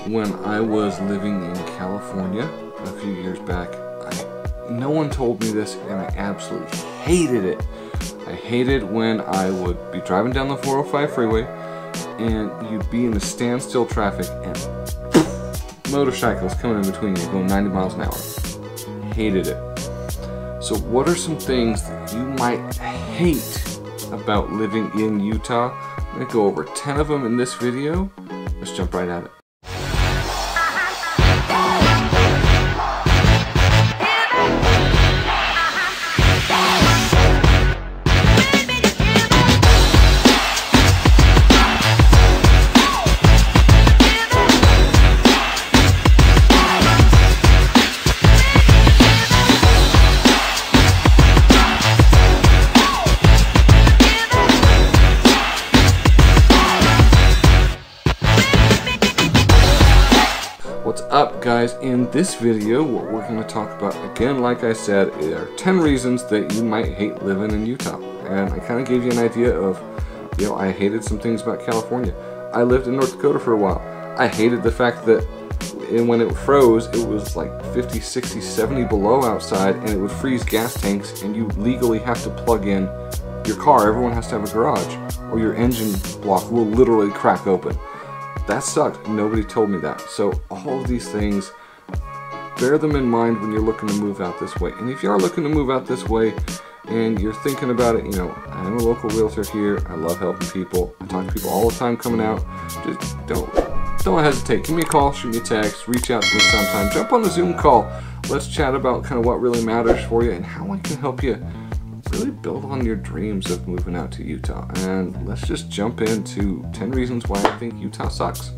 when I was living in California a few years back. No one told me this, and I absolutely hated it. I hated when I would be driving down the 405 freeway and you'd be in the standstill traffic and motorcycles coming in between you going 90 miles an hour. Hated it. So what are some things that you might hate about living in Utah? I'm going to go over 10 of them in this video. Let's jump right at it. What's up, guys? In this video, what we're going to talk about, again, like I said, are 10 reasons that you might hate living in Utah. And I kind of gave you an idea of, I hated some things about California. I lived in North Dakota for a while. I hated the fact that when it froze, it was like 50, 60, 70 below outside, and it would freeze gas tanks, and you legally have to plug in your car. Everyone has to have a garage, or your engine block will literally crack open. That sucked. Nobody told me that. So all of these things, bear them in mind when you're looking to move out this way. And if you are looking to move out this way and you're thinking about it, I'm a local realtor here. I love helping people. I talk to people all the time coming out. Just don't hesitate. Give me a call, shoot me a text, reach out to me sometime. Jump on a Zoom call. Let's chat about kind of what really matters for you and how I can help you really build on your dreams of moving out to Utah. And let's just jump into 10 reasons why I think Utah sucks.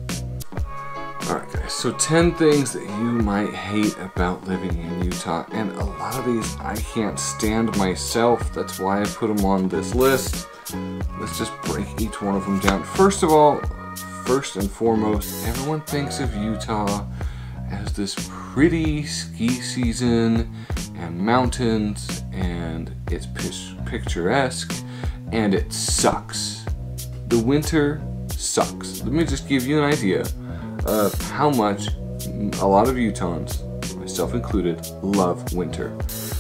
Alright guys, so 10 things that you might hate about living in Utah, and a lot of these I can't stand myself. That's why I put them on this list. Let's just break each one of them down. First of all, first and foremost, everyone thinks of Utah as this pretty ski season and mountains, and it's picturesque, and it sucks. The winter sucks. Let me just give you an idea of how much a lot of Utahns, myself included, love winter.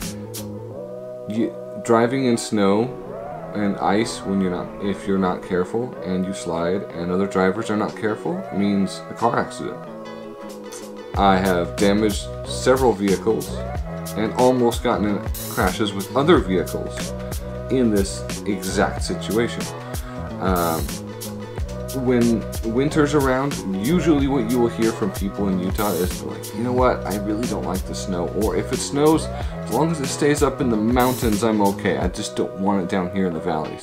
Driving in snow and ice if you're not careful and you slide and other drivers are not careful means a car accident. I have damaged several vehicles and almost gotten in crashes with other vehicles in this exact situation. When winter's around, usually what you will hear from people in Utah is like, you know what, I really don't like the snow. Or if it snows, as long as it stays up in the mountains, I'm okay. I just don't want it down here in the valleys.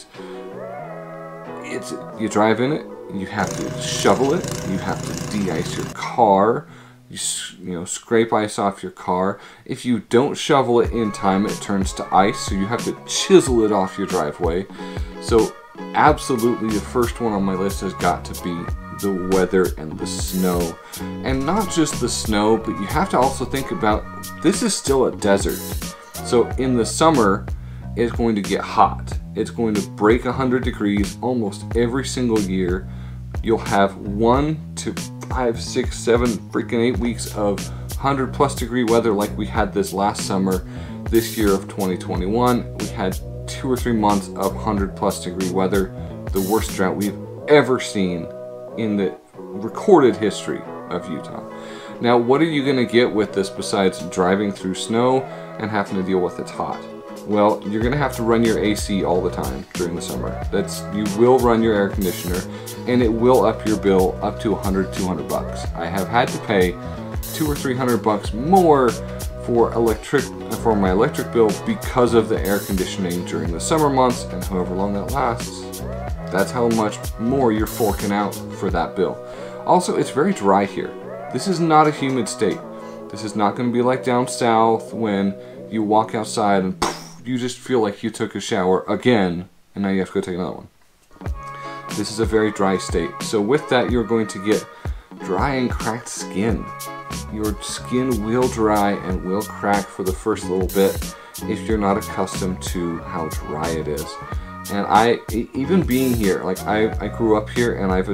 You drive in it, you have to shovel it, you have to de-ice your car, you scrape ice off your car. If you don't shovel it in time, it turns to ice, so you have to chisel it off your driveway. So absolutely the first one on my list has got to be the weather and the snow. And not just the snow, but you have to also think about, this is still a desert. So in the summer, it's going to get hot. It's going to break 100 degrees almost every single year. You'll have 1 to 5, 6, 7, freaking 8 weeks of 100+ degree weather like we had this last summer. This year of 2021, we had 2 or 3 months of 100+ degree weather, the worst drought we've ever seen in the recorded history of Utah. Now, what are you going to get with this besides driving through snow and having to deal with it's hot? Well, you're going to have to run your AC all the time during the summer. You will run your air conditioner, and it will up your bill up to $100, $200. I have had to pay $200 or $300 more for my electric bill because of the air conditioning during the summer months, and however long that lasts, that's how much more you're forking out for that bill. Also, it's very dry here. This is not a humid state. This is not going to be like down south when you walk outside and you just feel like you took a shower again and now you have to go take another one. This is a very dry state. So with that, you're going to get dry and cracked skin. Your skin will dry and will crack for the first little bit if you're not accustomed to how dry it is. And even being here, like I grew up here and I've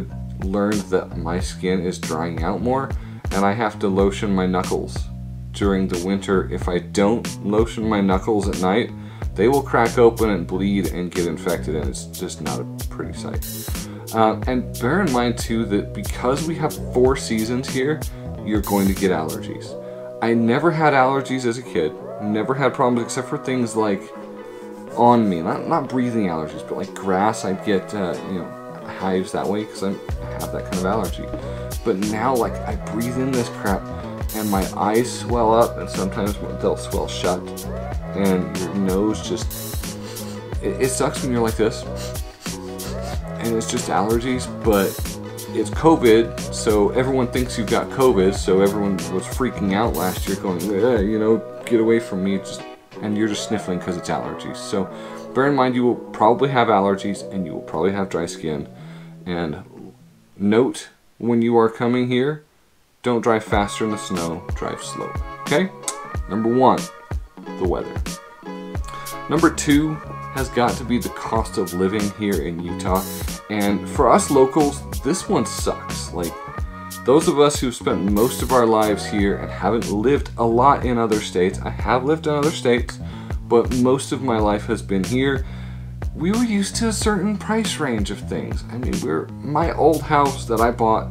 learned that my skin is drying out more, and I have to lotion my knuckles during the winter. If I don't lotion my knuckles at night, they will crack open and bleed and get infected, and it's just not a pretty sight. And bear in mind too that because we have 4 seasons here, you're going to get allergies. I never had allergies as a kid, never had problems except for things like on me, not breathing allergies, but like grass. I'd get hives that way because I have that kind of allergy. But now, like, I breathe in this crap and my eyes swell up, and sometimes they'll swell shut, and your nose just, it sucks when you're like this, and it's just allergies. But it's COVID, so everyone thinks you've got COVID, so everyone was freaking out last year going, get away from me, and you're just sniffling because it's allergies. So bear in mind, you will probably have allergies, and you will probably have dry skin. And note, when you are coming here, don't drive faster in the snow, drive slow. Okay? Number 1, the weather. Number 2 has got to be the cost of living here in Utah. And for us locals, this one sucks. Like, those of us who've spent most of our lives here and haven't lived a lot in other states, I have lived in other states, but most of my life has been here. We were used to a certain price range of things. I mean, my old house that I bought,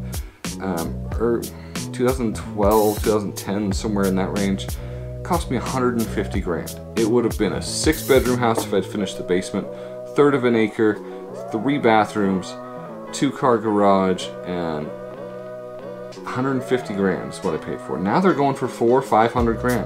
2012, 2010, somewhere in that range, cost me 150 grand. It would have been a 6-bedroom house if I'd finished the basement, 1/3 of an acre, 3 bathrooms, 2-car garage, and 150 grand is what I paid for. Now they're going for 400-500 grand.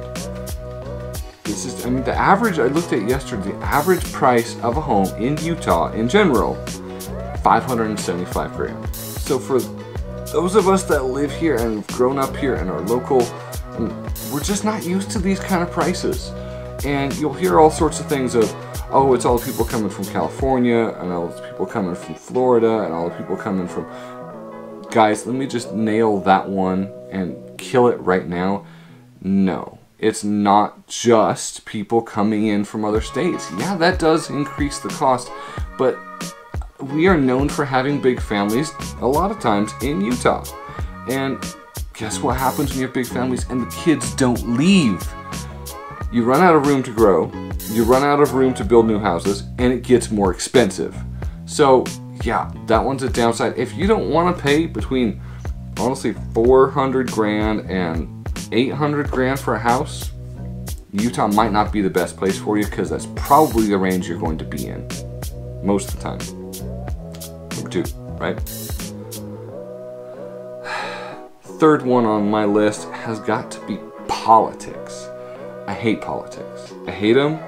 The average, I looked at yesterday, the average price of a home in Utah in general, 575 grand. So for those of us that live here and have grown up here and are local, we're just not used to these kind of prices. And you'll hear all sorts of things of, oh, it's all the people coming from California, and all the people coming from Florida, and all the people coming from... Guys, let me just nail that one and kill it right now. No. It's not just people coming in from other states. Yeah, that does increase the cost, but we are known for having big families a lot of times in Utah. And guess what happens when you have big families and the kids don't leave? You run out of room to grow, you run out of room to build new houses, and it gets more expensive. So yeah, that one's a downside. If you don't want to pay between, honestly, 400 grand and 800 grand for a house, Utah might not be the best place for you, because that's probably the range you're going to be in most of the time. Number 2, right? 3rd one on my list has got to be politics. I hate politics. I hate them.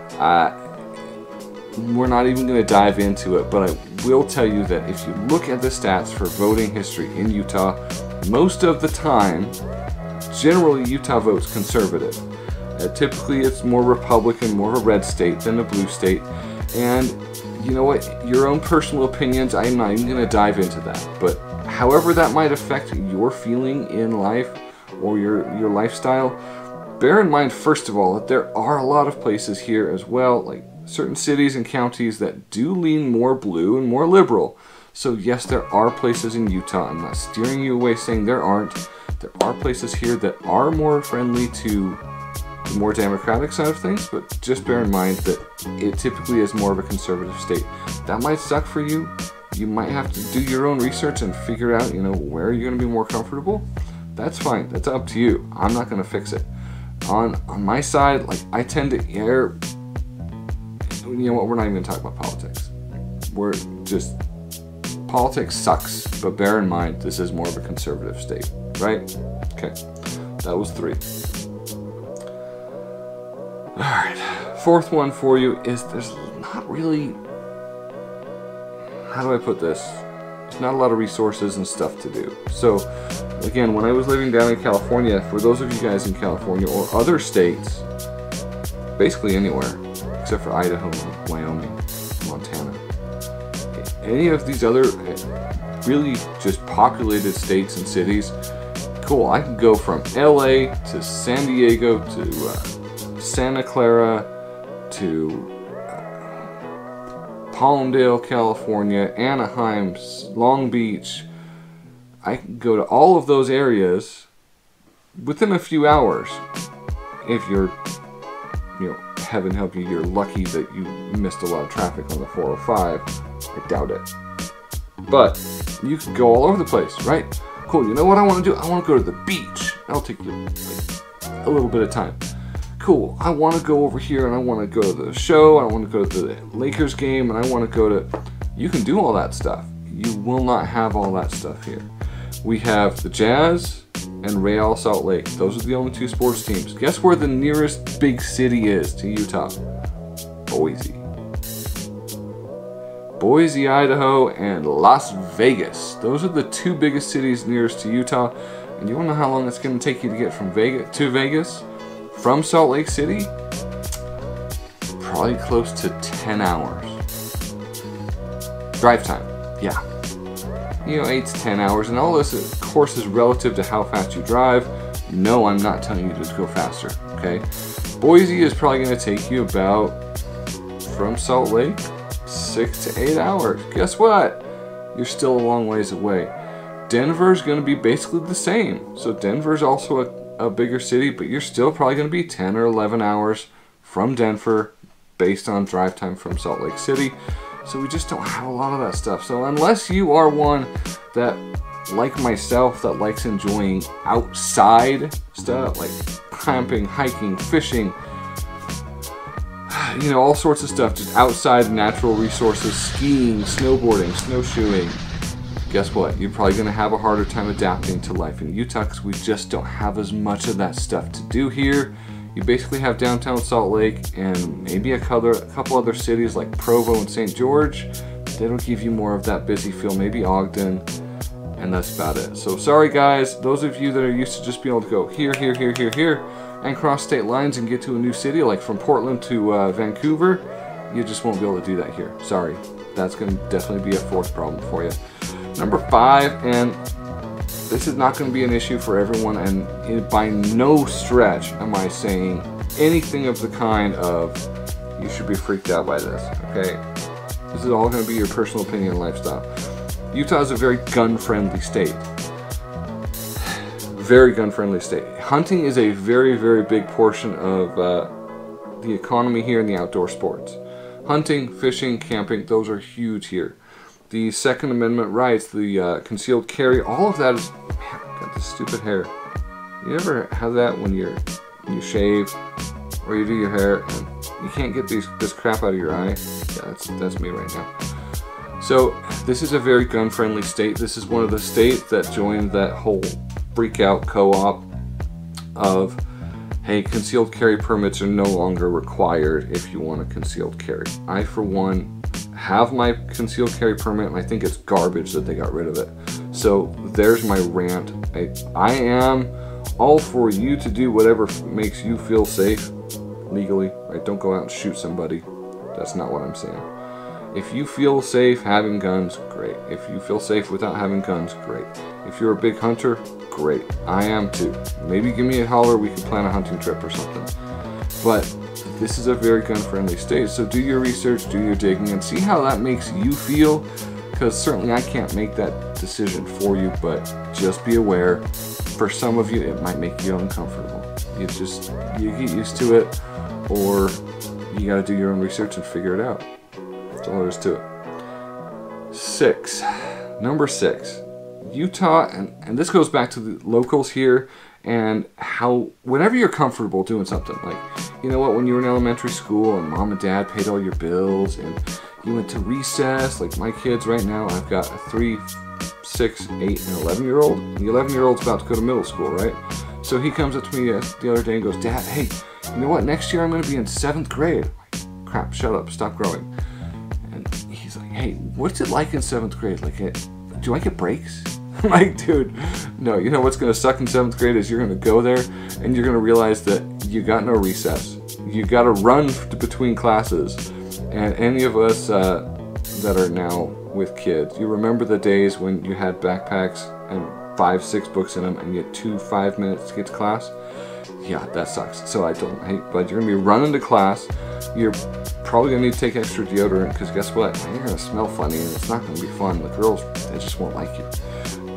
We're not even going to dive into it, but I will tell you that if you look at the stats for voting history in Utah, most of the time, generally Utah votes conservative. Typically it's more Republican, more of a red state than a blue state. And you know what, your own personal opinions, I'm not even going to dive into that. But however that might affect your feeling in life or your lifestyle, bear in mind, first of all, that there are a lot of places here as well, like certain cities and counties that do lean more blue and more liberal. So yes, there are places in Utah. I'm not steering you away saying there aren't. There are places here that are more friendly to the more democratic side of things, but just bear in mind that it typically is more of a conservative state. That might suck for you. You might have to do your own research and figure out, where you're going to be more comfortable. That's fine. That's up to you. I'm not going to fix it. On my side, like, I tend to err. You know what? We're not even going to talk about politics. Politics sucks, but bear in mind, this is more of a conservative state, right? Okay, that was 3. Alright, 4th one for you is there's not really, how do I put this? There's not a lot of resources and stuff to do. So, again, when I was living down in California, for those of you guys in California or other states, basically anywhere, except for Idaho, Wyoming, Montana, any of these other really just populated states and cities, cool, I can go from LA to San Diego to Santa Clara to Palmdale, California, Anaheim, Long Beach, I can go to all of those areas within a few hours. If you're, heaven help you, you're lucky that you missed a lot of traffic on the 405. I doubt it. But you can go all over the place, right? Cool, you know what I want to do? I want to go to the beach. That'll take you like a little bit of time. Cool, I want to go over here and I want to go to the show, I want to go to the Lakers game, and I want to go to... You can do all that stuff. You will not have all that stuff here. We have the Jazz and Real Salt Lake. Those are the only two sports teams. Guess where the nearest big city is to Utah? Boise. Boise, Idaho, and Las Vegas. Those are the two biggest cities nearest to Utah. And you want to know how long it's going to take you to get from Vegas? From Salt Lake City? Probably close to 10 hours. Drive time, yeah. 8 to 10 hours, and all this, of course, is relative to how fast you drive. No, I'm not telling you to go faster, okay? Boise is probably going to take you about, from Salt Lake, 6 to 8 hours. Guess what? You're still a long ways away. Denver's going to be basically the same. So Denver's also a bigger city, but you're still probably going to be 10 or 11 hours from Denver based on drive time from Salt Lake City. So we just don't have a lot of that stuff. So unless you are one that, like myself, that likes enjoying outside stuff, like camping, hiking, fishing, all sorts of stuff, just outside natural resources, skiing, snowboarding, snowshoeing, guess what? You're probably going to have a harder time adapting to life in Utah because we just don't have as much of that stuff to do here. You basically have downtown Salt Lake and maybe a couple other cities like Provo and St. George. That'll give you more of that busy feel, maybe Ogden, and that's about it. So sorry guys, those of you that are used to just being able to go here, here, here, here, here, and cross state lines and get to a new city, like from Portland to Vancouver, you just won't be able to do that here. Sorry, that's going to definitely be a fourth problem for you. Number 5, and this is not going to be an issue for everyone, and by no stretch am I saying anything of the kind of you should be freaked out by this, okay? This is all going to be your personal opinion and lifestyle. Utah is a very gun-friendly state. Very gun-friendly state. Hunting is a very, very big portion of the economy here in the outdoor sports. Hunting, fishing, camping, those are huge here. The Second Amendment rights, the concealed carry, all of that is... Man, I got this stupid hair. You ever have that when you shave or you do your hair and you can't get this crap out of your eye? Yeah, that's me right now. So this is a very gun-friendly state. This is one of the states that joined that whole freak-out co-op of, hey, concealed carry permits are no longer required if you want a concealed carry. I, for one, have my concealed carry permit, and I think it's garbage that they got rid of it. So there's my rant. I am all for you to do whatever makes you feel safe legally. Right? Don't go out and shoot somebody. That's not what I'm saying. If you feel safe having guns, great. If you feel safe without having guns, great. If you're a big hunter, great. I am too. Maybe give me a holler, we can plan a hunting trip or something. But this is a very gun-friendly state, so do your research, do your digging, and see how that makes you feel, because certainly I can't make that decision for you, but just be aware, for some of you it might make you uncomfortable. You get used to it, or you gotta do your own research and figure it out. That's all there is to it. Number 6, Utah, and this goes back to the locals here, and how whenever you're comfortable doing something, like, you know what, when you were in elementary school and mom and dad paid all your bills and you went to recess, like my kids right now, I've got a 3, 6, 8, and 11-year-old. The 11-year-old's about to go to middle school, right? So he comes up to me the other day and goes, Dad, hey, you know what, next year I'm going to be in 7th grade. I'm like, crap, shut up, stop growing. And he's like, hey, what's it like in 7th grade? Like, do I get breaks? I'm like, dude, no, you know what's going to suck in 7th grade is you're going to go there and you're going to realize that you got no recess. You got to run between classes. And any of us that are now with kids, you remember the days when you had backpacks and 5, 6 books in them and you had 2 5 minutes to get to class? Yeah, that sucks. So I don't hate, but you're going to be running to class. You're probably going to need to take extra deodorant because guess what? You're going to smell funny and it's not going to be fun. The girls, they just won't like you.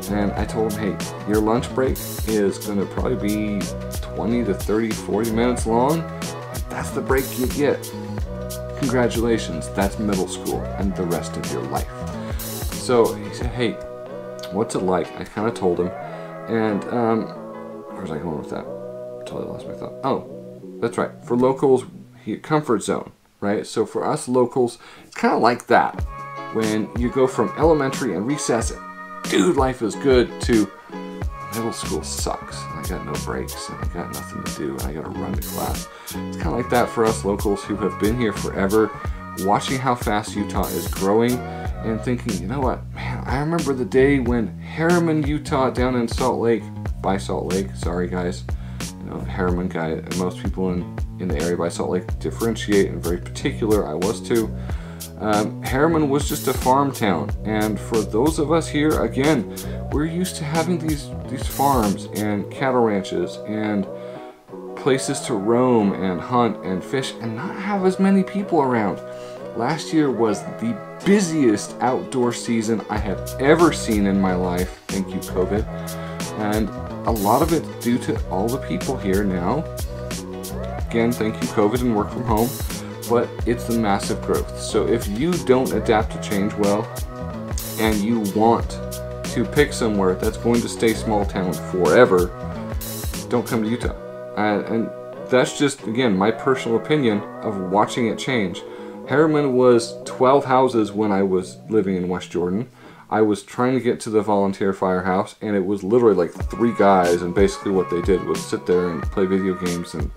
And I told him, hey, your lunch break is going to probably be 20 to 30, 40 minutes long. That's the break you get. Congratulations, that's middle school and the rest of your life. So he said, hey, what's it like? I kind of told him. And where was I going with that? Totally lost my thought. Oh, that's right. For locals, comfort zone, right? So for us locals, it's kind of like that. When you go from elementary and recess, dude, life is good, to middle school sucks. I got no breaks and I got nothing to do and I got to run to class. It's kind of like that for us locals who have been here forever, watching how fast Utah is growing and thinking, you know what, man, I remember the day when Harriman, Utah, down in Salt Lake, by Salt Lake, sorry guys, you know, Harriman guy, and most people in the area by Salt Lake differentiate and very particular, I was too. Harriman was just a farm town, and for those of us here, again, we're used to having these farms and cattle ranches and places to roam and hunt and fish and not have as many people around. Last year was the busiest outdoor season I have ever seen in my life, thank you COVID, and a lot of it due to all the people here now. Again, thank you COVID and work from home. But it's the massive growth. So if you don't adapt to change well, and you want to pick somewhere that's going to stay small town forever, don't come to Utah. And that's just, again, my personal opinion of watching it change. Harriman was 12 houses when I was living in West Jordan. I was trying to get to the volunteer firehouse, and it was literally like 3 guys, and basically what they did was sit there and play video games and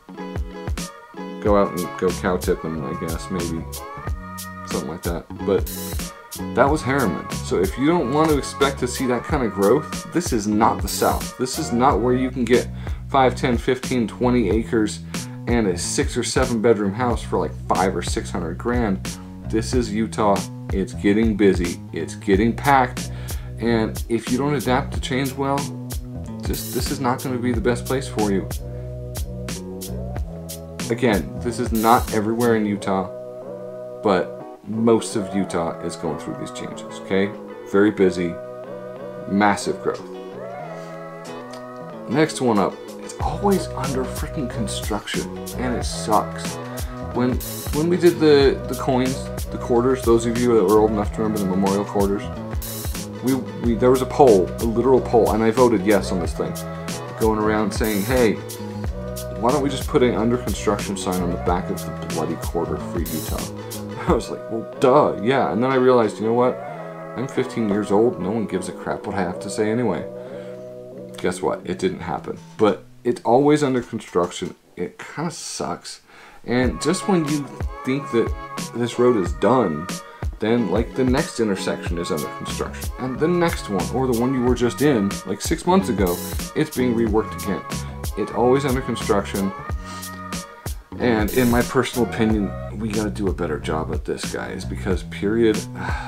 go out and go cow tipping, I guess, maybe something like that. But that was Harriman. So if you don't want to expect to see that kind of growth, this is not the South. This is not where you can get 5, 10, 15, 20 acres and a 6 or 7 bedroom house for like 500 or 600 grand. This is Utah. It's getting busy. It's getting packed. And if you don't adapt to change well, this is not going to be the best place for you. Again, this is not everywhere in Utah, but most of Utah is going through these changes, okay? Very busy, massive growth. Next one up, it's always under freaking construction, and it sucks. When we did the coins, the quarters, those of you that were old enough to remember the memorial quarters, there was a poll, a literal poll, and I voted yes on this thing, going around saying, hey, why don't we just put an under construction sign on the back of the bloody quarter for Utah? I was like, well, duh, yeah. And then I realized, you know what? I'm 15 years old. No one gives a crap what I have to say anyway. Guess what? It didn't happen. But it's always under construction. It kind of sucks. And just when you think that this road is done, then like the next intersection is under construction. And the next one, or the one you were just in, like 6 months ago, it's being reworked again. It's always under construction, and in my personal opinion, we gotta do a better job at this, guys, because period,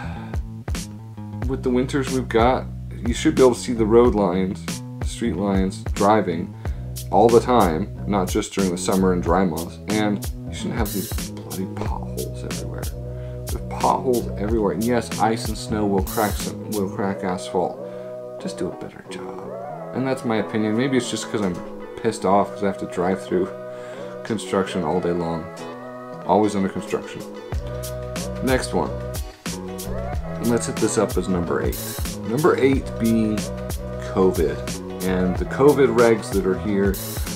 with the winters we've got, you should be able to see the road lines, street lines, driving all the time, not just during the summer and dry months, and you shouldn't have these bloody potholes everywhere. There's potholes everywhere, and yes, ice and snow will crack asphalt. Just do a better job. And that's my opinion. Maybe it's just because I'm pissed off because I have to drive through construction all day long. Always under construction. Next one. Let's hit this up as number 8. Number 8 being COVID. And the COVID regs that are here.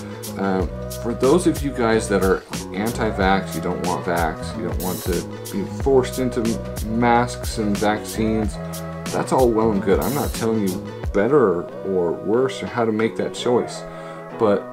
For those of you guys that are anti-vax, you don't want vax, you don't want to be forced into masks and vaccines, that's all well and good. I'm not telling you better or worse or how to make that choice. But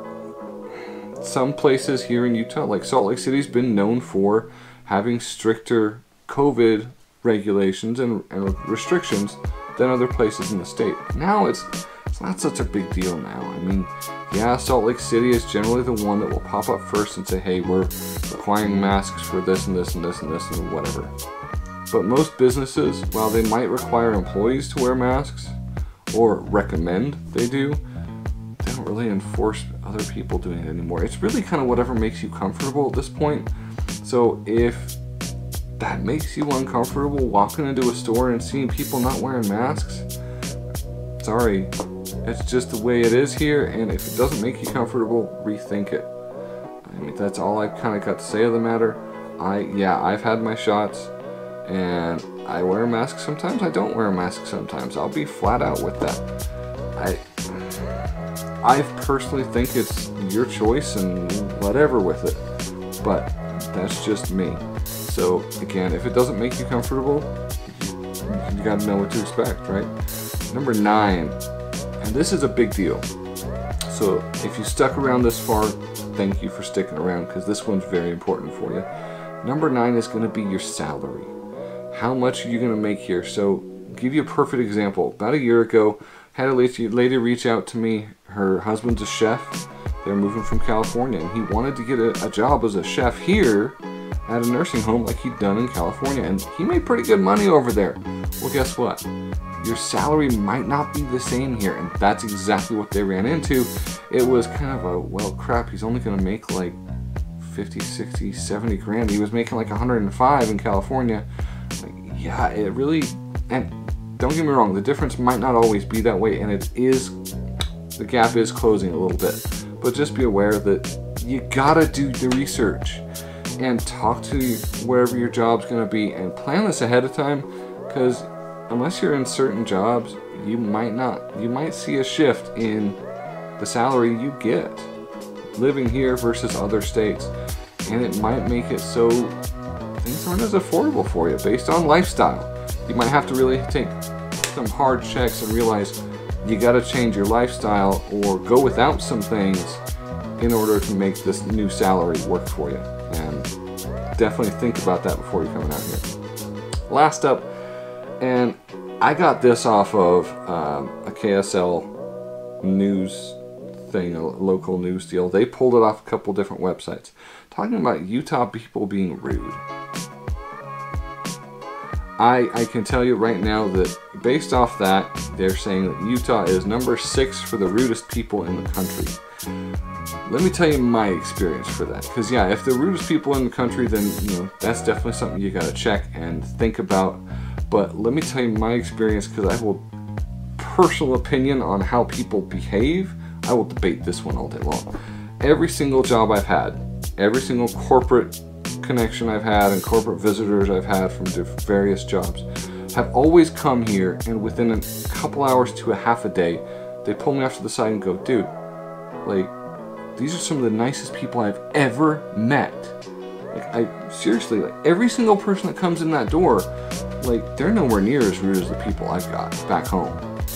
some places here in Utah, like Salt Lake City's been known for having stricter COVID regulations and restrictions than other places in the state. Now it's not such a big deal now. I mean, yeah, Salt Lake City is generally the one that will pop up first and say, hey, we're requiring masks for this and this and this and this and whatever. But most businesses, while they might require employees to wear masks or recommend they do, they don't really enforce other people doing it anymore. It's really kind of whatever makes you comfortable at this point. So if that makes you uncomfortable walking into a store and seeing people not wearing masks, Sorry, it's just the way it is here, and if it doesn't make you comfortable, rethink it. I mean, that's all I kind of got to say of the matter. I've had my shots, and I wear a mask sometimes, I don't wear a mask sometimes. I'll be flat out with that. I personally think it's your choice and whatever with it, but that's just me. So again, if it doesn't make you comfortable, you gotta know what to expect, right? Number 9, and this is a big deal. So if you stuck around this far, thank you for sticking around, because this one's very important for you. Number 9 is going to be your salary. How much are you going to make here? So I'll give you a perfect example. About a year ago, had a lady reach out to me. Her husband's a chef. They're moving from California, and he wanted to get a job as a chef here at a nursing home like he'd done in California, and he made pretty good money over there. Well, guess what? Your salary might not be the same here, and that's exactly what they ran into. It was kind of a, well, crap, he's only going to make like 50, 60, 70 grand. He was making like 105 in California. Like, yeah, it really, and don't get me wrong, the difference might not always be that way, and the gap is closing a little bit. But just be aware that you gotta do the research and talk to wherever your job's gonna be and plan this ahead of time, because unless you're in certain jobs, you might see a shift in the salary you get living here versus other states, and it might make it so things aren't as affordable for you based on lifestyle. You might have to really take some hard checks and realize you got to change your lifestyle or go without some things in order to make this new salary work for you. And definitely think about that before you're coming out here. Last up, and I got this off of a KSL news thing, a local news deal. They pulled it off a couple different websites, talking about Utah people being rude. I can tell you right now that based off that, they're saying that Utah is number 6 for the rudest people in the country. Let me tell you my experience for that, because yeah, if the rudest people in the country, then that's definitely something you got to check and think about. But let me tell you my experience, because I will personal opinion on how people behave. I will debate this one all day long. Every single job I've had, every single corporate connection I've had and corporate visitors I've had from various jobs have always come here, and within a couple hours to a half a day, they pull me off to the side and go, dude, like, these are some of the nicest people I've ever met. Like, seriously, like, every single person that comes in that door, like, they're nowhere near as rude as the people I've got back home.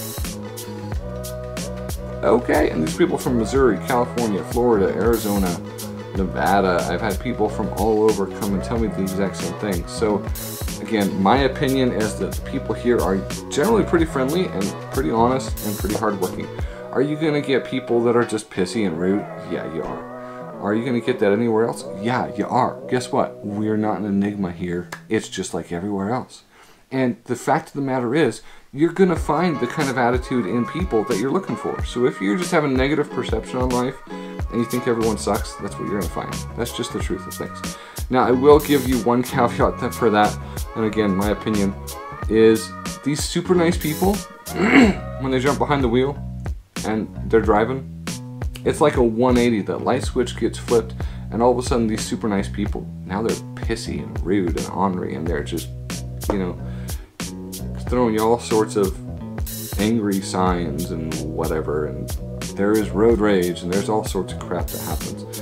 Okay, and these people from Missouri, California, Florida, Arizona, Nevada, I've had people from all over come and tell me the exact same thing. So, again, my opinion is that the people here are generally pretty friendly and pretty honest and pretty hardworking. Are you going to get people that are just pissy and rude? Yeah, you are. Are you going to get that anywhere else? Yeah, you are. Guess what? We're not an enigma here. It's just like everywhere else. And the fact of the matter is, you're going to find the kind of attitude in people that you're looking for. So if you just have a negative perception on life and you think everyone sucks, that's what you're going to find. That's just the truth of things. Now, I will give you one caveat for that. And again, my opinion is these super nice people, when they jump behind the wheel and they're driving, it's like a 180. The light switch gets flipped, and all of a sudden these super nice people, now they're pissy and rude and ornery, and they're just, throwing you all sorts of angry signs and whatever, and there is road rage and there's all sorts of crap that happens.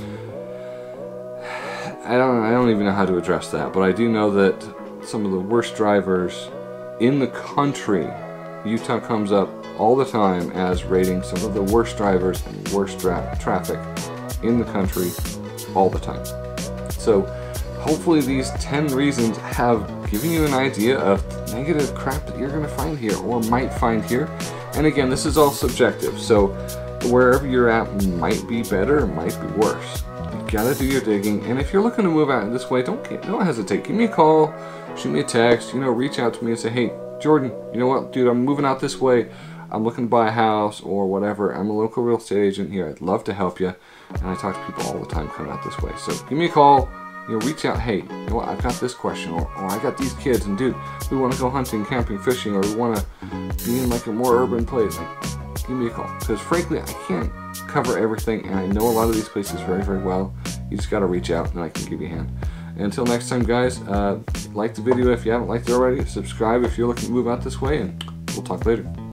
I don't even know how to address that, but I do know that some of the worst drivers in the country, Utah comes up all the time as rating some of the worst drivers and worst traffic in the country all the time. So hopefully these 10 reasons have given you an idea of negative crap that you're going to find here or might find here. And again, this is all subjective, so wherever you're at might be better, might be worse. You gotta do your digging, and if you're looking to move out this way, don't hesitate. Give me a call, shoot me a text, reach out to me and say, hey, Jordan, you know what, dude, I'm moving out this way. I'm looking to buy a house or whatever. I'm a local real estate agent here. I'd love to help you. And I talk to people all the time coming out this way. So give me a call, you know, reach out. Hey, you know what, I've got this question, or I got these kids, and dude, we want to go hunting, camping, fishing, or we want to be in like a more urban place. Like, give me a call, because frankly, I can't cover everything, and I know a lot of these places very, very well. You just got to reach out, and I can give you a hand. And until next time, guys, like the video if you haven't liked it already. Subscribe if you're looking to move out this way, and we'll talk later.